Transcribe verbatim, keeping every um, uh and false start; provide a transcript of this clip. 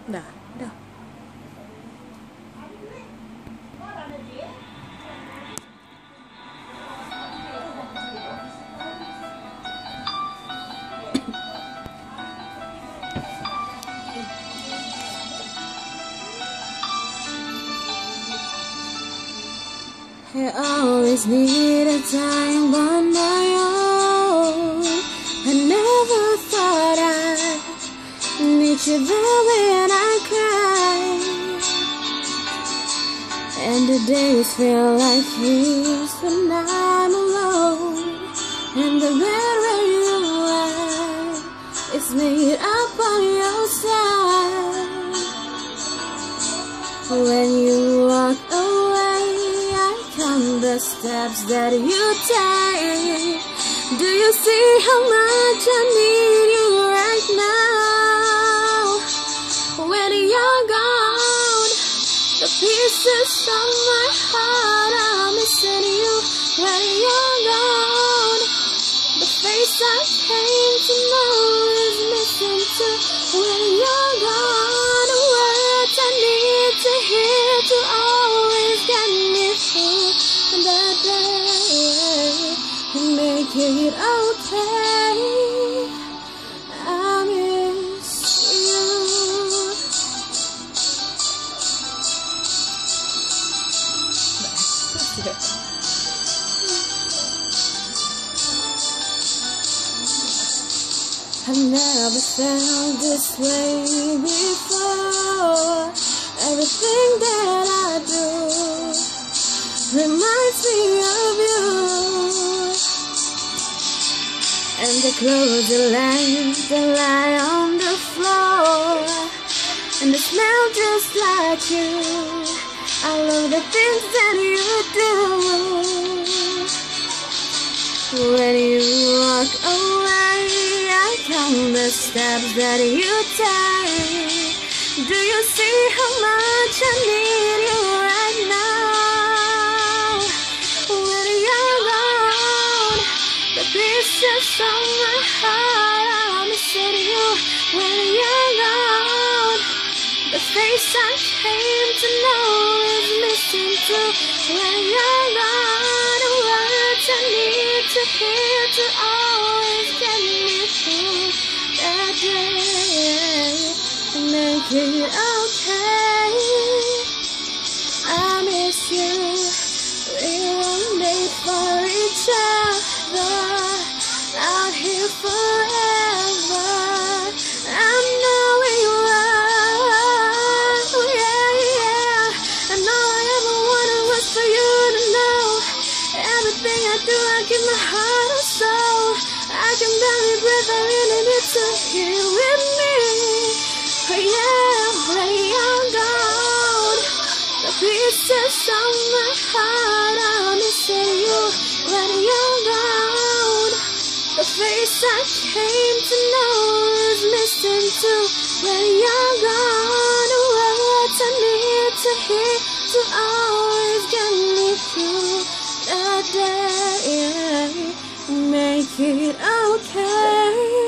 Dah, dah. I always needed time on my own. I never thought I'd meet you there when I cried. And the days feel like years when I'm alone. And the bed where you lie is made up on your side. When you walk away, the steps that you take. Do you see how much I need you right now? When you're gone, the pieces of my heart are missing you. When you're gone, the face I came to know is missing too. When you're gone, the words I need to hear to always get me through the day and make it okay. I miss you. I've never felt this way before. Everything that I do reminds me of you. And the clothes you lie, they lie on the floor, and they smell just like you. I love the things that you do. When you walk away, I count the steps that you take. Do you see how much I need you right now? When you're gone, the pieces of my heart are missing you. When you're gone, the face I came to know is missing too. When you're gone, the words I need to hear to always get me through that day. Make it okay. I miss you. We were made for each other, out here forever. I know we were, yeah, yeah. And all I ever wanted was for you to know. Everything I do, I give my heart and soul. I can barely breathe, I really need to hear with me. Yeah, when you're gone, the pieces of my heart are missing you. When you're gone, the face I came to know is missing too. When you're gone, the words I need to hear to always get me through the day. Make it okay.